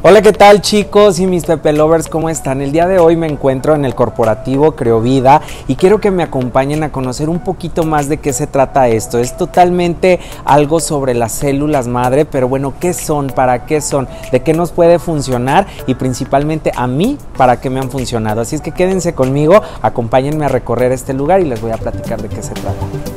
Hola, ¿qué tal, chicos y mis Pepe Lovers? ¿Cómo están? El día de hoy me encuentro en el corporativo Creovida y quiero que me acompañen a conocer un poquito más de qué se trata esto. Es totalmente algo sobre las células madre, pero bueno, ¿qué son? ¿Para qué son? ¿De qué nos puede funcionar? Y principalmente a mí, ¿para qué me han funcionado? Así es que quédense conmigo, acompáñenme a recorrer este lugar y les voy a platicar de qué se trata.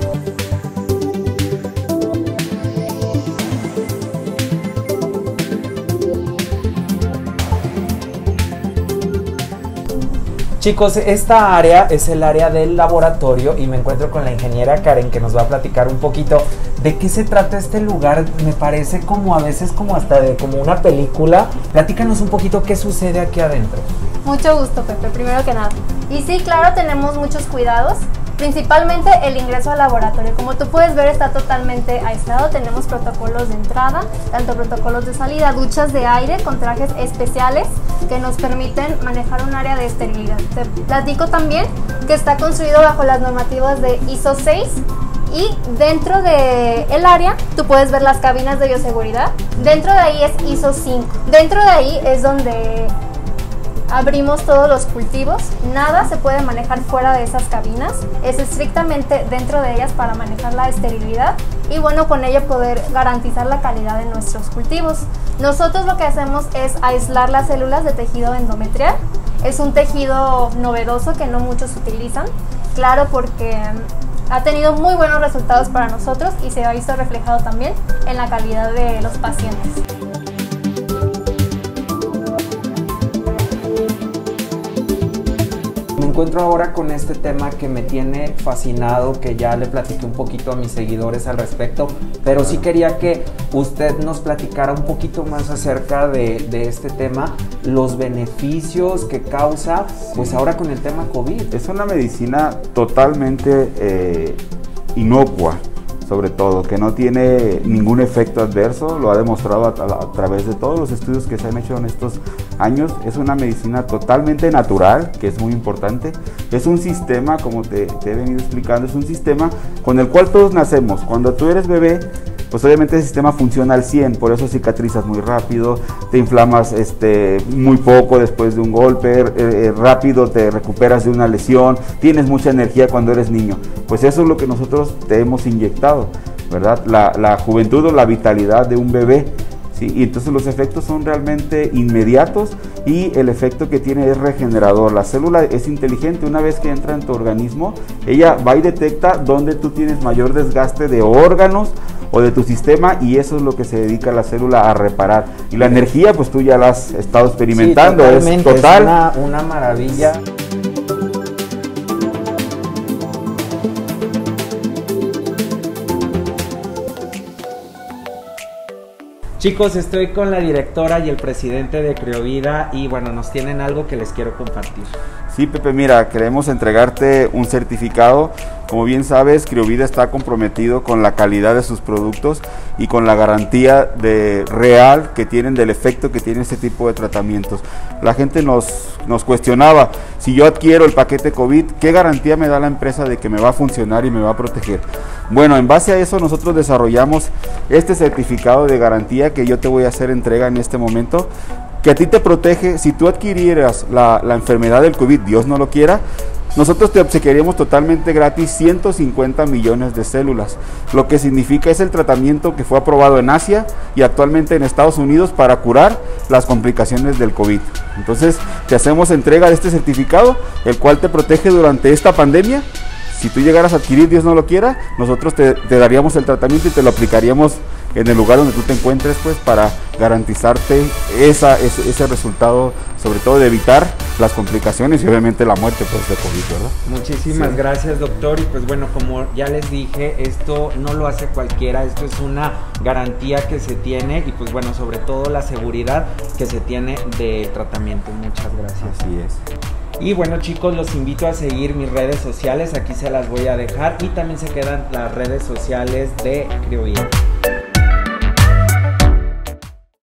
Chicos, esta área es el área del laboratorio y me encuentro con la ingeniera Karen, que nos va a platicar un poquito de qué se trata este lugar. Me parece como a veces como hasta de como una película. Platícanos un poquito qué sucede aquí adentro. Mucho gusto, Pepe, primero que nada. Y sí, claro, tenemos muchos cuidados, principalmente el ingreso al laboratorio. Como tú puedes ver, está totalmente aislado. Tenemos protocolos de entrada, tanto protocolos de salida, duchas de aire con trajes especiales que nos permiten manejar un área de esterilidad. Te platico también que está construido bajo las normativas de ISO 6 y dentro del área tú puedes ver las cabinas de bioseguridad. Dentro de ahí es ISO 5. Dentro de ahí es donde abrimos todos los cultivos, nada se puede manejar fuera de esas cabinas, es estrictamente dentro de ellas para manejar la esterilidad y bueno, con ello poder garantizar la calidad de nuestros cultivos. Nosotros lo que hacemos es aislar las células de tejido endometrial, es un tejido novedoso que no muchos utilizan, claro, porque ha tenido muy buenos resultados para nosotros y se ha visto reflejado también en la calidad de los pacientes. Me encuentro ahora con este tema que me tiene fascinado, que ya le platiqué un poquito a mis seguidores al respecto, pero sí quería que usted nos platicara un poquito más acerca de este tema, los beneficios que causa, pues ahora con el tema COVID. Es una medicina totalmente inocua, sobre todo, que no tiene ningún efecto adverso, lo ha demostrado a través de todos los estudios que se han hecho en estos años. Es una medicina totalmente natural, que es muy importante. Es un sistema, como te he venido explicando, es un sistema con el cual todos nacemos. Cuando tú eres bebé, pues obviamente el sistema funciona al 100, por eso cicatrizas muy rápido, te inflamas muy poco después de un golpe, rápido te recuperas de una lesión, tienes mucha energía cuando eres niño. Pues eso es lo que nosotros te hemos inyectado, ¿verdad? La juventud o la vitalidad de un bebé, ¿sí? Y entonces los efectos son realmente inmediatos y el efecto que tiene es regenerador. La célula es inteligente, una vez que entra en tu organismo, ella va y detecta dónde tú tienes mayor desgaste de órganos o de tu sistema, y eso es lo que se dedica la célula a reparar. Y la energía, pues tú ya la has estado experimentando, sí, es total. Es una maravilla. Chicos, estoy con la directora y el presidente de Creovida y bueno, nos tienen algo que les quiero compartir. Sí, Pepe, mira, queremos entregarte un certificado. Como bien sabes, Creovida está comprometido con la calidad de sus productos y con la garantía real que tienen del efecto que tiene este tipo de tratamientos. La gente nos cuestionaba, si yo adquiero el paquete COVID, ¿qué garantía me da la empresa de que me va a funcionar y me va a proteger? Bueno, en base a eso nosotros desarrollamos este certificado de garantía que yo te voy a hacer entrega en este momento, que a ti te protege. Si tú adquirieras la enfermedad del COVID, Dios no lo quiera, nosotros te obsequiaríamos totalmente gratis 150 millones de células, lo que significa es el tratamiento que fue aprobado en Asia y actualmente en Estados Unidos para curar las complicaciones del COVID. Entonces te hacemos entrega de este certificado, el cual te protege durante esta pandemia. Si tú llegaras a adquirir, Dios no lo quiera, nosotros te daríamos el tratamiento y te lo aplicaríamos en el lugar donde tú te encuentres, pues para garantizarte ese resultado, sobre todo de evitar las complicaciones y obviamente la muerte pues, de COVID, ¿verdad? Muchísimas gracias, doctor. Y pues bueno, como ya les dije, esto no lo hace cualquiera, esto es una garantía que se tiene y pues bueno, sobre todo la seguridad que se tiene de tratamiento. Muchas gracias. Así es. Y bueno, chicos, los invito a seguir mis redes sociales, aquí se las voy a dejar y también se quedan las redes sociales de Creovida.